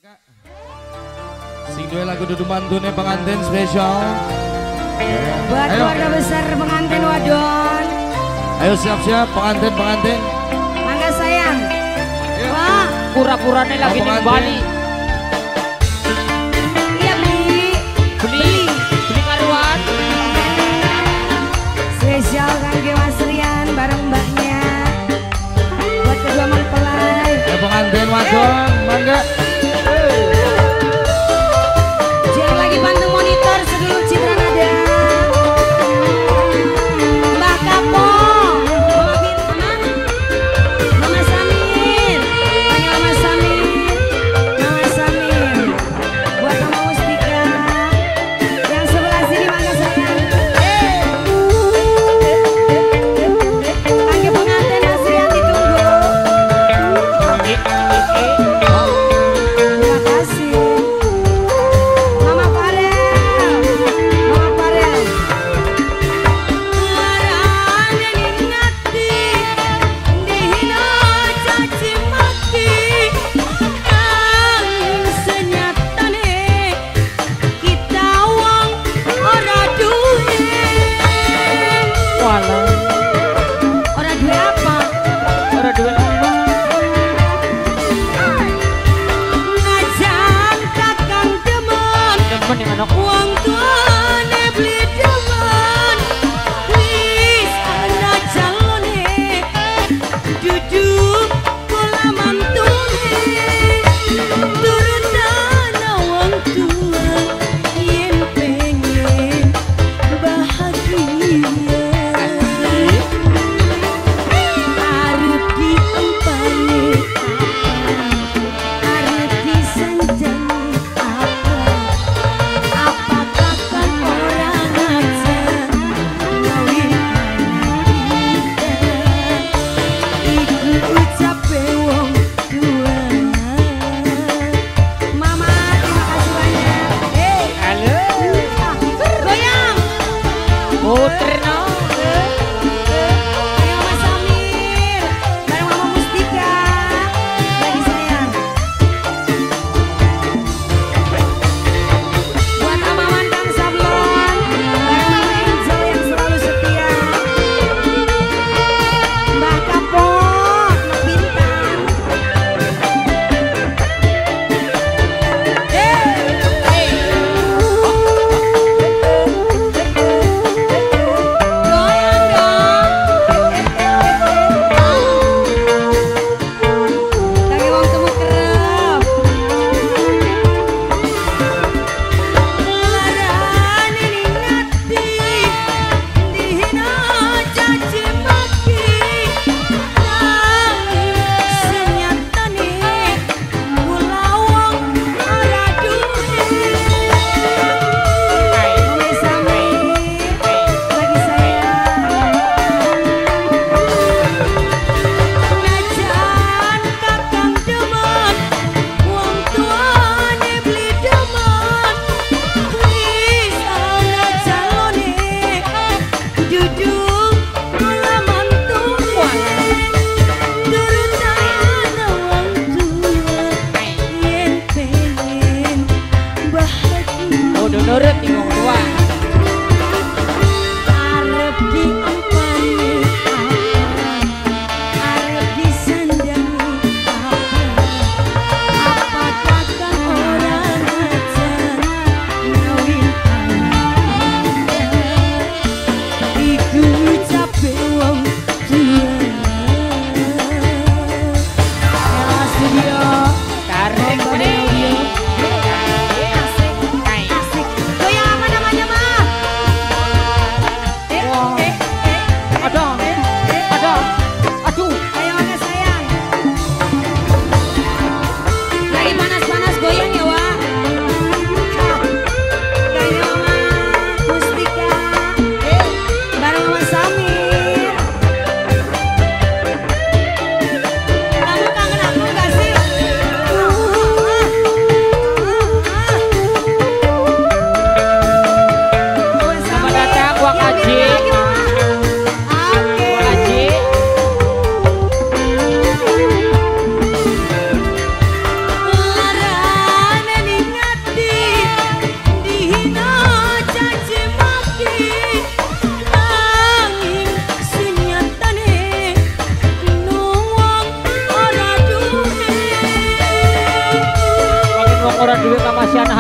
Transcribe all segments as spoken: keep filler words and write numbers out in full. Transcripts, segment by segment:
Sing duwe lagu dudu mantune pengantin spesial. Buat Ayo. keluarga besar pengantin wadon. Ayo siap-siap pengantin-pengantin. Mangga sayang. Ayo. Wah, Pura-purane lagi Apa di nanti? Bali. iya beli. Beli, beli karuan. Spesial kangge Mas Rian bareng mbaknya. Buat kedua mempelai. Ayo pengantin wadon, mangga. Jangan lagi panteng monitor sedulur Citra Nada. Mbak Kapo, Mama Bintang, Mama Samir, panggil Mama Samir, Mama Samir. Buat Mama Mustika, yang sebelah sini mangga sayang. Panggil pengantin Mas Rian ditunggu. Terima kasih. Mama Farel, Mama Farel. Larane ningati, dihina caci maki, nanging senyatane kita wong ora duwe. Walah, Ora duwe apa? ora duwe apa.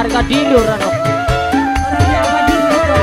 harga diri orang dong. Orang Jawa di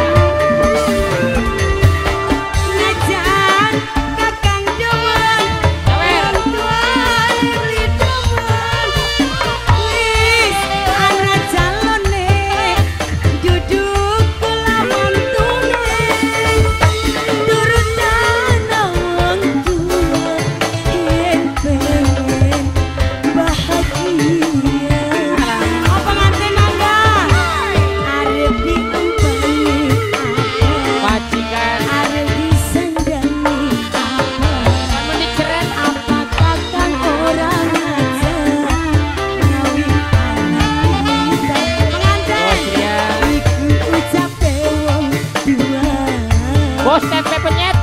Ngajan kakang dewan Sawer. tuan li dewan wis ana calone duduk kula mantune turun wong tua yen pengen bahagia apa nganten mangga arep diempeni Majikan. arep disandani apa Kan menik keren. apa kakang orang aja ngawi anak kita pengantin Bos ya. iku ucape wong tua Bos tempe penyet.